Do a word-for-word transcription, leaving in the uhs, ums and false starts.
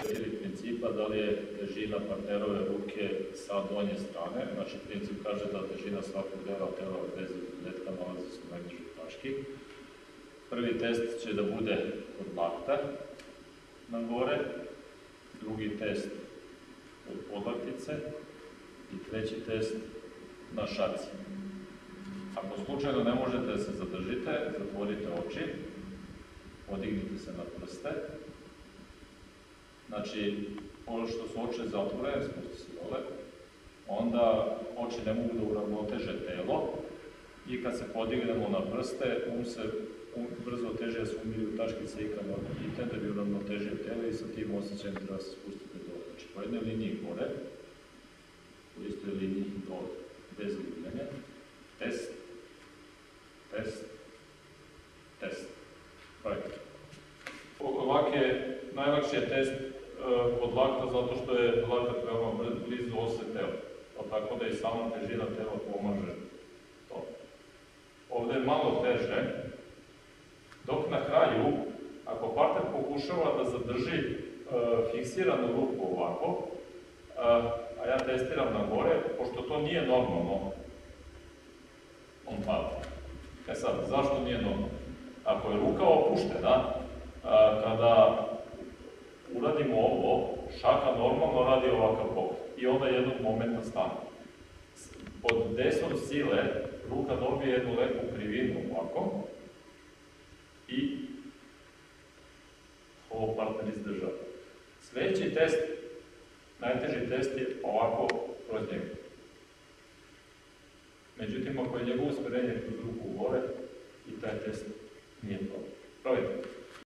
Četiri principa, da li je težina partnerove ruke sa donje strane, znači princip kaže da težina svakog dela tela bez izuzetka nalazi se u najnižoj tački. Prvi test će da bude od lakta na gore, drugi test od podlaktice i treći test na šaci. Ako slučajno ne možete da se zadržite, zatvorite oči, podignite se na prste. Znači, ono što su oči zatvorene, spusti se dole, onda oči ne mogu da uravnoteže telo i kad se podignemo na prste, um se um, brzo teže da se umiruju tačkice i kanalne pitanje da bi uravnotežio telo i sa tim osjećajem treba se spustiti dole. Znači, po jednoj liniji gore, po istoj liniji dole, bez ljubljanja, test, test, test. Right. Ovak je, najlakši je test kod lakta zato što je lakta veoma blizu ose tela, pa tako da i sama težina tela pomaže to. Ovde je malo teže, dok na kraju, ako partner pokušava da zadrži e, fiksiranu ruku ovako, a ja testiram na gore, pošto to nije normalno, on pada. E sad, zašto nije normalno? Ako je ruka opuštena, a, kada uradimo ovo, šaka normalno radi ovakav pokret i onda jednog momenta stane. Pod desnom sile ruka dobije jednu lepu krivinu ovako i ovo partner izdržava. Sledeći test, najteži test je ovako kroz njega. Međutim, ako je njegovo usmerenje kroz ruku gore, i taj test